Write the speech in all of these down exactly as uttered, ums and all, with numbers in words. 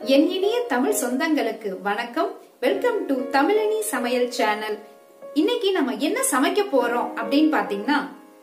என் இனிய தமிழ் சொந்தங்களுக்கு வணக்கம். வெல்கம் டு தமிழனி சமையல் சேனல். இன்னைக்கு நம்ம என்ன சமைக்க போறோம் அப்படின்னு பாத்தீங்கன்னா,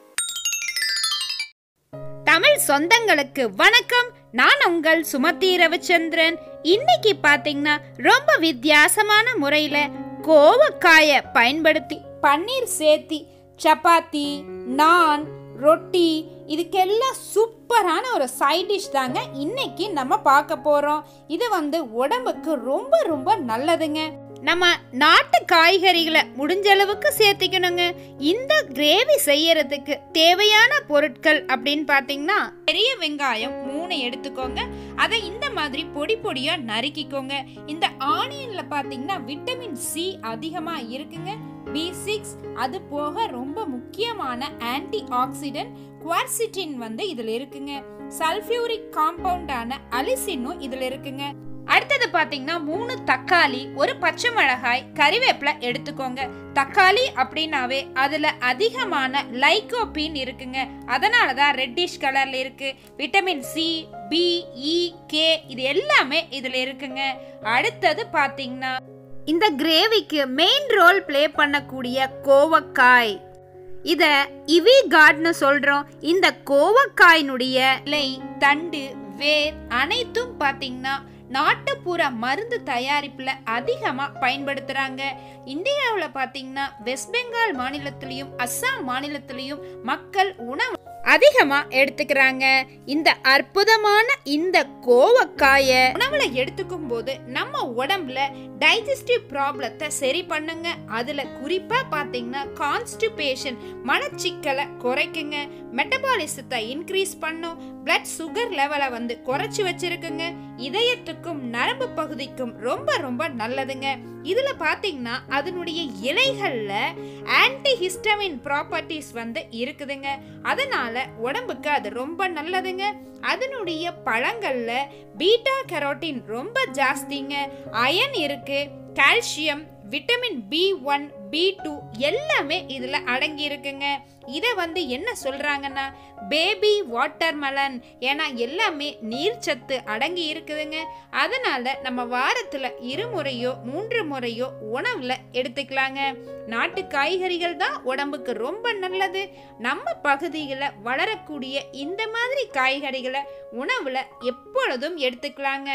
தமிழ் சொந்தங்களுக்கு வணக்கம். நான் உங்கள் சுமதி ரவிச்சந்திரன். இன்னைக்கு பாத்தீங்கன்னா ரொம்ப வித்தியாசமான முறையில கோவக்காயை பயன்படுத்தி பன்னீர் சேர்த்தி சப்பாத்தி, நான், ரொட்டி இதுக்கெல்லாம் சூப்பரான ஒரு சைட் டிஷ் தாங்க இன்னைக்கு நம்ம பார்க்க போறோம். இது வந்து உடம்புக்கு ரொம்ப ரொம்ப நல்லதுங்க. நம்ம நாட்டு காய்கறிகளை முடிஞ்ச அளவுக்கு சேர்த்திக்கணுங்க. இந்த கிரேவி செய்யறதுக்கு தேவையான பொருட்கள் அப்படின்னு பார்த்தீங்கன்னா, பெரிய வெங்காயம் மூணு எடுத்துக்கோங்க. அதை இந்த மாதிரி பொடி பொடியா நறுக்கிக்கோங்க. இந்த ஆனியன்ல பார்த்தீங்கன்னா விட்டமின் சி அதிகமா இருக்குங்க. பி சிக்ஸ் அது போக ரொம்ப முக்கியமான ஆன்டி ஆக்சிடென்ட் குவார்சிட்டின் வந்து இதுல இருக்குங்க. சல்ஃபியூரிக் காம்பவுண்டான அலிசினும் இதுல இருக்குங்க. அடுத்தது பாத்தீங்கன்னா மூணு தக்காளி, ஒரு பச்சை மிளகாய், கறிவேப்பிலை எடுத்துக்கோங்க. தக்காளி அப்படின்னாவே அதுல அதிகமான லைகோபீன் இருக்குங்க. அதனாலதான் ரெட்டிஷ் கலர்ல இருக்கு. Vitamin C, B, E, K இது எல்லாமே இதுல இருக்குங்க. அடுத்தது பாத்தீங்கன்னா இந்த கிரேவிக்கு மெயின் ரோல் பிளே பண்ணக்கூடிய கோவக்காய், இத இவி கார்ட்னு சொல்றோம். இந்த கோவக்காயினுடைய இலை, தண்டு, வேர் அனைத்தும் பாத்தீங்கன்னா நாட்டுப்புற மருந்து தயாரிப்புல அதிகமா பயன்படுத்துறாங்க. இந்தியாவில் பாத்தீங்கன்னா வெஸ்ட் பெங்கால் மாநிலத்திலையும் அஸ்ஸாம் மாநிலத்திலையும் மக்கள் உணவு அதிகமா எடுத்துக்கிறாங்க. இந்த அற்புதமான இந்த கோவக்காய உணவுல எடுத்துக்கும் போது நம்ம உடம்புல டைஜஸ்டிவ் ப்ராப்ளத்தை சரி பண்ணுங்க. அதுல குறிப்பா பாத்தீங்கன்னா கான்ஸ்டிபேஷன் மனச்சிக்கலை குறைக்குங்க, மெட்டபாலிசத்தை இன்க்ரீஸ் பண்ணும், பிளட் சுகர் லெவலை வந்து குறைச்சி வச்சிருக்குங்க. இதயத்துக்கும் நரம்பு பகுதிக்கும் ரொம்ப ரொம்ப நல்லதுங்க. இதுல பாத்தீங்கன்னா அதனுடைய இலைகள்ல ஆன்டி ஹிஸ்டமின் ப்ராப்பர்ட்டிஸ் வந்து இருக்குதுங்க. அதனால உடம்புக்கு அது ரொம்ப நல்லதுங்க. அதனுடைய பழங்கள்ல பீட்டா கரோட்டின் ரொம்ப ஜாஸ்திங்க. அயன் இருக்கு, calcium, vitamin B one, B two எல்லாமே இதுல அடங்கி இருக்குங்க. இத வந்து என்ன சொல்றாங்கன்னா பேபி வாட்டர்மெலன், ஏன்னா எல்லாமே நீர்ச்சத்து அடங்கி இருக்குதுங்க. அதனால நம்ம வாரத்துல இருமுறையோ மூன்று முறையோ உணவுல எடுத்துக்கலாங்க. நாட்டு காய்கறிகள் தான் உடம்புக்கு ரொம்ப நல்லது. நம்ம பகுதிகளை வளரக்கூடிய இந்த மாதிரி காய்கறிகளை உணவுல எப்பொழுதும் எடுத்துக்கலாங்க.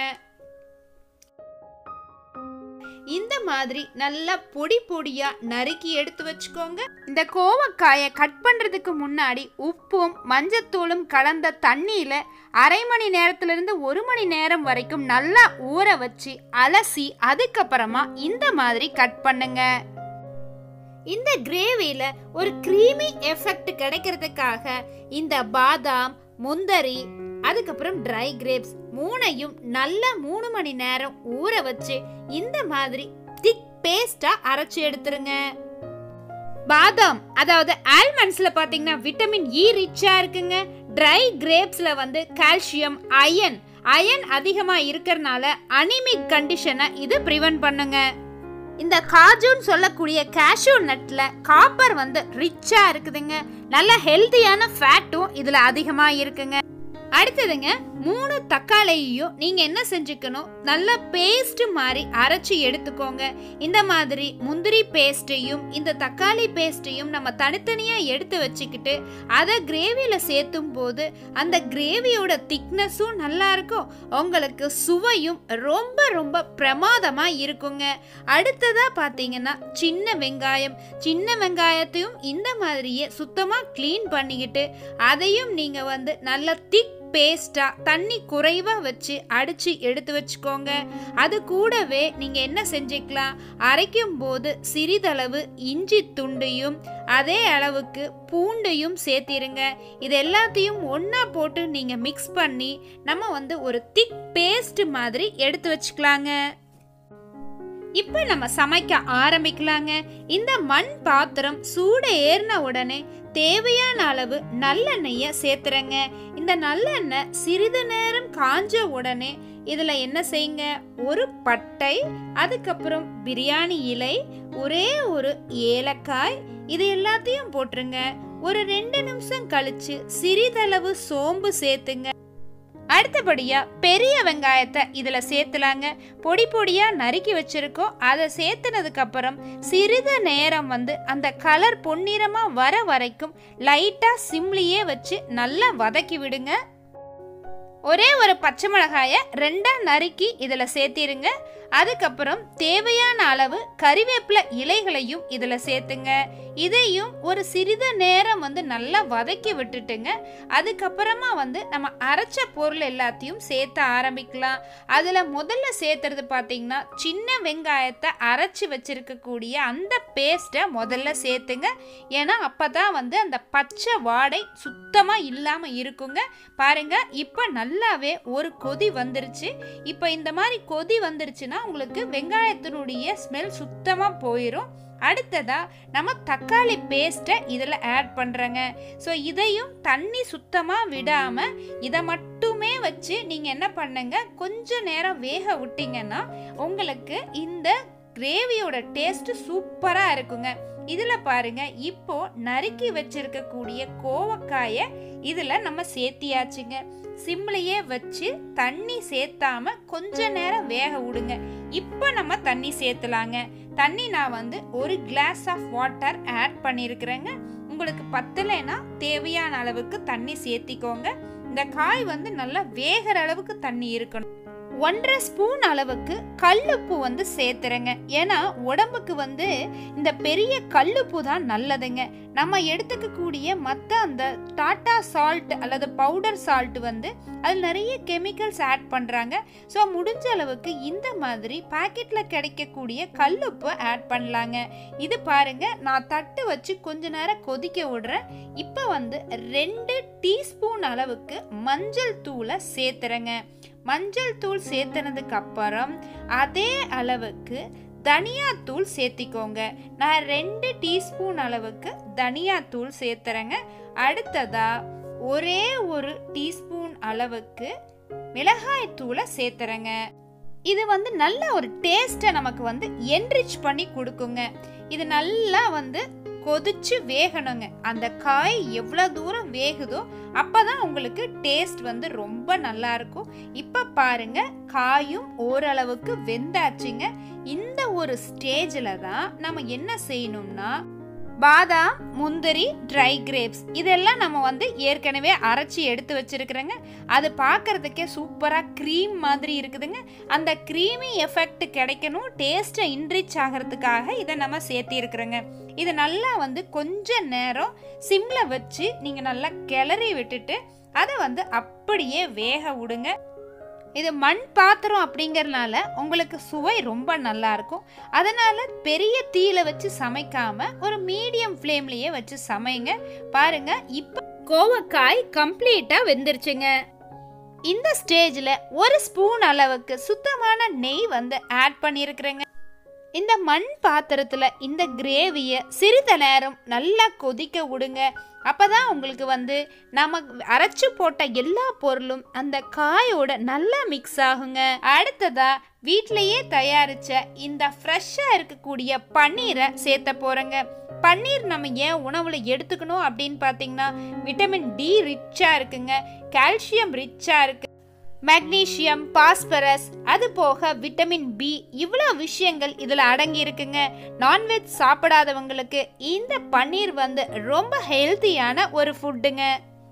இந்த மாதிரி நல்லா பொடி பொடியா நறுக்கி எடுத்து வச்சுக்கோங்க. இந்த கோவக்காயை கட் பண்றதுக்கு முன்னாடி உப்பும் மஞ்சத்தூளும் கலந்த தண்ணியில அரை மணி நேரத்துல இருந்து ஒரு மணி நேரம் வரைக்கும் நல்லா ஊற வச்சு அலசி அதுக்கப்புறமா இந்த மாதிரி கட் பண்ணுங்க. இந்த கிரேவில ஒரு கிரீமி எஃபெக்ட் கிடைக்கிறதுக்காக இந்த பாதாம், முந்தரி, அதுக்கப்புறம் ட்ரை கிரேப்ஸ் மூணையும் நல்ல மூணு மணி நேரம் ஊற வச்சு இந்த மாதிரி திக் பேஸ்டா அரைச்சு எடுத்துருங்க. பாதாம் அதாவது ஆல்மண்ட்ஸ்ல பாத்தீங்கன்னா விட்டமின் இ ரிச்சா இருக்குங்க. ட்ரை கிரேப்ஸ்ல வந்து கால்சியம், அயன் அயன் அதிகமா இருக்கறனால அனிமிக் கண்டிஷனை இது பிரிவென்ட் பண்ணுங்க. இந்த காஜுன்னு சொல்லக்கூடிய கேஷ்யூ நட்ல காப்பர் வந்து ரிச்சா இருக்குதுங்க. நல்ல ஹெல்தியான ஃபேட்டும் இதுல அதிகமா இருக்குங்க. அடுத்ததுங்க மூணு தக்காளியையும் நீங்க என்ன செஞ்சுக்கணும், நல்ல பேஸ்ட் மாதிரி அரைச்சி எடுத்துக்கோங்க. இந்த மாதிரி முந்திரி பேஸ்ட்டையும் இந்த தக்காளி பேஸ்ட்டையும் நம்ம தனித்தனியா எடுத்து வச்சுக்கிட்டு அதை கிரேவியில சேர்த்தும் போது அந்த கிரேவியோட திக்னஸும் நல்லா இருக்கும், உங்களுக்கு சுவையும் ரொம்ப ரொம்ப பிரமாதமா இருக்குங்க. அடுத்ததா பாத்தீங்கன்னா சின்ன வெங்காயம், சின்ன வெங்காயத்தையும் இந்த மாதிரியே சுத்தமா கிளீன் பண்ணிக்கிட்டு அதையும் நீங்க வந்து நல்ல திக் பேஸ்டா தண்ணி குறைவா வச்சு அடிச்சு எடுத்து வச்சுக்கோங்க. அது கூடவே நீங்க என்ன செஞ்சுக்கலாம், அரைக்கும் போது சிறிதளவு இஞ்சி துண்டையும் அதே அளவுக்கு பூண்டையும் சேர்த்திருங்க. இது எல்லாத்தையும் ஒன்னா போட்டு நீங்க மிக்ஸ் பண்ணி நம்ம வந்து ஒரு திக் பேஸ்ட் மாதிரி எடுத்து வச்சுக்கலாங்க. இப்ப நம்ம சமைக்க ஆரம்பிக்கலாங்க. இந்த மண் பாத்திரம் சூடு ஏறின உடனே தேவையான அளவு நல்லெண்ணெய சேர்த்துறங்க. இந்த நல்லெண்ணெய் சிறிது நேரம் காஞ்ச உடனே இதுல என்ன செய்யுங்க, ஒரு பட்டை, அதுக்கப்புறம் பிரியாணி இலை, ஒரே ஒரு ஏலக்காய் இது எல்லாத்தையும் போட்டுருங்க. ஒரு ரெண்டு நிமிஷம் கழிச்சு சிறிதளவு சோம்பு சேர்த்துங்க. அடுத்தபடியா பெரிய வெங்காயத்தை இதுல சேர்த்துலாங்க. பொடி பொடியா நறுக்கி வச்சிருக்கோம். அதை சேர்த்துனதுக்கு அப்புறம் சிறிது நேரம் வந்து அந்த கலர் பொன்னிறமா வர வரைக்கும் லைட்டா சிம்லியே வச்சு நல்லா வதக்கி விடுங்க. ஒரே ஒரு பச்சை மிளகாயை ரெண்டா நறுக்கி இதில் சேர்த்திருங்க. அதுக்கப்புறம் தேவையான அளவு கறிவேப்பிலை இலைகளையும் இதில் சேர்த்துங்க. இதையும் ஒரு சிறிது நேரம் வந்து நல்லா வதக்கி விட்டுட்டுங்க. அதுக்கப்புறமா வந்து நம்ம அரைச்ச பொருள் எல்லாத்தையும் சேர்த்த ஆரம்பிக்கலாம். அதில் முதல்ல சேர்த்துறது பார்த்தீங்கன்னா சின்ன வெங்காயத்தை அரைச்சி வச்சிருக்கக்கூடிய அந்த பேஸ்ட்டை முதல்ல சேர்த்துங்க. ஏன்னா அப்போ தான் வந்து அந்த பச்சை வாடை சுத்தமாக இல்லாமல் இருக்குங்க. பாருங்க, இப்போ நல்லாவே ஒரு கொதி வந்துருச்சு. இப்போ இந்த மாதிரி கொதி வந்துருச்சுன்னா உங்களுக்கு வெங்காயத்தினுடைய ஸ்மெல் சுத்தமாக போயிடும். அடுத்ததா நம்ம தக்காளி பேஸ்ட்டை இதில் ஆட் பண்ணுறேங்க. ஸோ இதையும் தண்ணி சுத்தமாக விடாமல் இதை மட்டுமே வச்சு நீங்கள் என்ன பண்ணுங்க, கொஞ்ச நேரம் வேக விட்டீங்கன்னா உங்களுக்கு இந்த கிரேவியோட டேஸ்ட் சூப்பராக இருக்குங்க. இதில் பாருங்க, இப்போ நறுக்கி வச்சிருக்கக்கூடிய கோவக்காயை இதில் நம்ம சேர்த்தியாச்சுங்க. சிம்லையே வச்சு தண்ணி சேர்த்தாம கொஞ்ச நேரம் வேக விடுங்க. இப்போ நம்ம தண்ணி சேர்த்துலாங்க. தண்ணி நான் வந்து ஒரு கிளாஸ் ஆஃப் வாட்டர் ஆட் பண்ணியிருக்கிறேங்க. உங்களுக்கு பத்தலைன்னா தேவையான அளவுக்கு தண்ணி சேர்த்திக்கோங்க. இந்த காய் வந்து நல்லா வேகிற அளவுக்கு தண்ணி இருக்கணும். ஒன்றரை ஸ்பூன் அளவுக்கு கல்லுப்பு வந்து சேர்த்துறேங்க. ஏன்னா உடம்புக்கு வந்து இந்த பெரிய கல்லுப்பு தான் நல்லதுங்க. நம்ம எடுத்துக்கக்கூடிய மற்ற அந்த டாட்டா சால்ட் அல்லது பவுடர் சால்ட் வந்து அதில் நிறைய கெமிக்கல்ஸ் ஆட் பண்ணுறாங்க. ஸோ முடிஞ்ச அளவுக்கு இந்த மாதிரி பாக்கெட்டில் கிடைக்கக்கூடிய கல்லுப்பு ஆட் பண்ணலாங்க. இது பாருங்க, நான் தட்டு வச்சு கொஞ்ச நேரம் கொதிக்க விடுறேன். இப்போ வந்து ரெண்டு டீஸ்பூன் அளவுக்கு மஞ்சள் தூளை சேர்த்துறேங்க. மஞ்சள் தூள் சேர்த்தனதுக்கு அப்புறம் அதே அளவுக்கு தனியாத்தூள் சேர்த்திக்கோங்க. நான் ரெண்டு டீஸ்பூன் அளவுக்கு தனியாத்தூள் சேர்த்துறேங்க. அடுத்ததா ஒரே ஒரு டீஸ்பூன் அளவுக்கு மிளகாய் தூளை சேர்த்துறேங்க. இது வந்து நல்ல ஒரு டேஸ்ட்டை நமக்கு வந்து என்ரிச் பண்ணி கொடுக்குங்க. இது நல்லா வந்து கொதிச்சு வேகணுங்க. அந்த காய் எவ்வளோ தூரம் வேகுதோ அப்பதான் உங்களுக்கு டேஸ்ட் வந்து ரொம்ப நல்லா இருக்கும். இப்ப பாருங்க, காயும் ஓரளவுக்கு வெந்தாச்சுங்க. இந்த ஒரு ஸ்டேஜ்ல தான் நம்ம என்ன செய்யணும்னா பாதாம், முந்திரி, ட்ரை கிரேப்ஸ் இதெல்லாம் நம்ம வந்து ஏற்கனவே அரைச்சி எடுத்து வச்சிருக்கிறேங்க. அது பார்க்கறதுக்கே சூப்பராக க்ரீம் மாதிரி இருக்குதுங்க. அந்த க்ரீமி எஃபெக்ட் கிடைக்கணும், டேஸ்ட்டை இன்ரிச் ஆகிறதுக்காக இதை நம்ம சேர்த்திருக்கிறோங்க. இது நல்லா வந்து கொஞ்ச நேரம் சிம்மில் வச்சு நீங்கள் நல்லா கிளறி விட்டுட்டு அதை வந்து அப்படியே வேக விடுங்க. இது மண் பாத்திரம் அப்படிங்கறதுனால உங்களுக்கு சுவை ரொம்ப நல்லா இருக்கும். அதனால பெரிய தீயில வச்சு சமைக்காம ஒரு மீடியம் ஃப்ளேம்லயே வச்சு சமைங்க. பாருங்க, இப்ப கோவக்காய் கம்ப்ளீட்டா வெந்துருச்சுங்க. இந்த ஸ்டேஜ்ல ஒரு ஸ்பூன் அளவுக்கு சுத்தமான நெய் வந்து ஆட் பண்ணியிருக்கிறேங்க. இந்த மண் பாத்திரத்துல இந்த கிரேவியை சிறிது நேரம் நல்லா கொதிக்க விடுங்க. அப்பதான் உங்களுக்கு வந்து நம்ம அரைச்சு போட்ட எல்லா பொருளும் அந்த காயோட நல்லா மிக்ஸ் ஆகுங்க. அடுத்ததா வீட்டிலேயே தயாரிச்ச இந்த ஃப்ரெஷ்ஷா இருக்கக்கூடிய பன்னீரை சேர்த்த போறேங்க. பன்னீர் நம்ம ஏன் உணவுல எடுத்துக்கணும் அப்படின்னு பார்த்தீங்கன்னா விட்டமின் டி ரிச்சா இருக்குங்க, கால்சியம் ரிச்சா இருக்கு, மெக்னீசியம், பாஸ்பரஸ், அது போக விட்டமின் பி, இவ்வளோ விஷயங்கள் இதில் அடங்கி இருக்குங்க. நான்வெஜ் சாப்பிடாதவங்களுக்கு இந்த பன்னீர் வந்து ரொம்ப ஹெல்த்தியான ஒரு ஃபுட்டுங்க.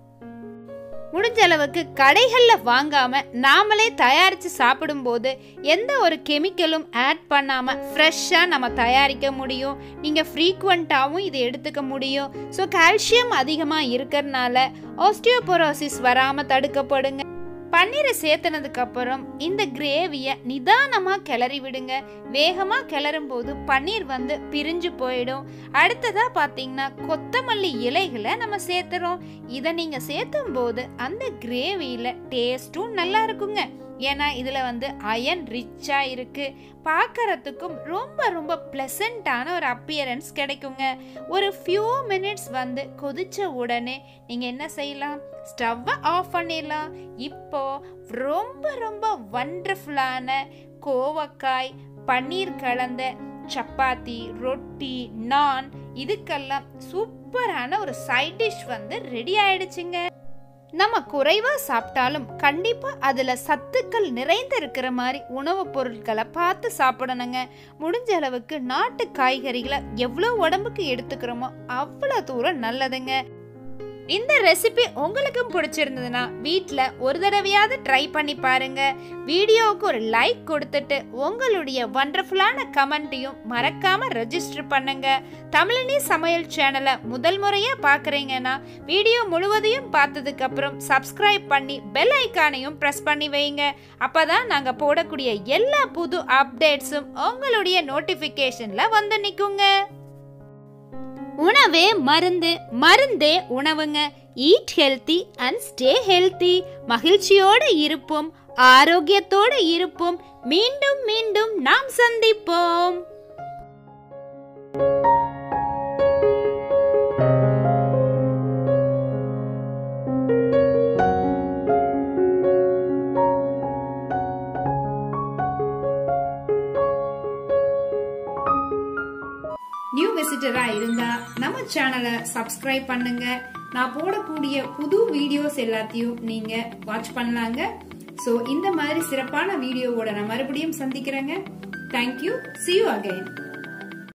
முடிஞ்ச அளவுக்கு கடைகளில் வாங்காமல் நாமளே தயாரித்து சாப்பிடும்போது எந்த ஒரு கெமிக்கலும் ஆட் பண்ணாமல் ஃப்ரெஷ்ஷாக நம்ம தயாரிக்க முடியும். நீங்கள் ஃப்ரீக்வெண்ட்டாகவும் இதை எடுத்துக்க முடியும். ஸோ கால்சியம் அதிகமாக இருக்கிறதுனால ஆஸ்டியோபோரோசிஸ் வராமல் தடுக்கப்படுங்க. பன்னீரை சேர்த்துனதுக்கு அப்புறம் இந்த கிரேவியை நிதானமாக கிளறி விடுங்க. வேகமாக கிளறும் போது பன்னீர் வந்து பிரிஞ்சு போயிடும். அடுத்ததா பார்த்தீங்கன்னா கொத்தமல்லி இலைகளை நம்ம சேர்த்துறோம். இதை நீங்கள் சேர்த்தும் போது அந்த கிரேவியில் டேஸ்ட்டும் நல்லா இருக்குங்க. ஏன்னா இதில் வந்து அயன் ரிச்சாக இருக்குது. பார்க்கறதுக்கும் ரொம்ப ரொம்ப ப்ளசண்ட்டான ஒரு அப்பியரன்ஸ் கிடைக்குங்க. ஒரு ஃபியூ மினிட்ஸ் வந்து கொதிச்ச உடனே நீங்கள் என்ன செய்யலாம், ஸ்டவ்வை ஆஃப் பண்ணிடலாம். இப்போ ரொம்ப ரொம்ப வண்டர்ஃபுல்லான கோவக்காய் பன்னீர் கலந்த சப்பாத்தி, ரொட்டி, நான் இதுக்கெல்லாம் சூப்பரான ஒரு சைட் டிஷ் வந்து ரெடி ஆயிடுச்சுங்க. நம்ம குறைவா சாப்பிட்டாலும் கண்டிப்பா அதுல சத்துக்கள் நிறைந்து இருக்கிற மாதிரி உணவுப் பொருட்களை பார்த்து சாப்பிடணுங்க. முடிஞ்ச அளவுக்கு நாட்டு காய்கறிகளை எவ்வளவு உடம்புக்கு எடுத்துக்கிறோமோ அவ்வளவு தூரம் நல்லதுங்க. இந்த ரெசிபி உங்களுக்கும் பிடிச்சிருந்ததுன்னா வீட்டில் ஒரு தடவையாவது ட்ரை பண்ணி பாருங்க. வீடியோவுக்கு ஒரு லைக் கொடுத்துட்டு உங்களுடைய வண்டர்ஃபுல்லான கமெண்ட்டையும் மறக்காம ரெஜிஸ்டர் பண்ணுங்க. தமிழனி சமையல் சேனலை முதல் முறையா பார்க்குறீங்கன்னா வீடியோ முழுவதையும் பார்த்ததுக்கு அப்புறம் சப்ஸ்கிரைப் பண்ணி பெல் ஐக்கானையும் ப்ரெஸ் பண்ணி வைங்க. அப்பதான் நாங்கள் போடக்கூடிய எல்லா புது அப்டேட்ஸும் உங்களுடைய நோட்டிஃபிகேஷன்ல வந்து நிற்குங்க. உணவே மருந்து, மருந்தே உணவுங்க. Eat healthy and stay healthy. மகிழ்ச்சியோடு இருப்போம், ஆரோக்கியத்தோடு இருப்போம். மீண்டும் மீண்டும் நாம் சந்திப்போம். நியூ விசிட்டரா இருந்தா நம்ம சேனலை சப்ஸ்கிரைப் பண்ணுங்க. நான் போடக்கூடிய புது வீடியோஸ் எல்லாத்தையும் நீங்க வாட்ச் பண்ணலாங்க. சோ இந்த மாதிரி சிறப்பான வீடியோவோட நான் மறுபடியும் சந்திக்கிறேங்க. தேங்க்யூ. See you again.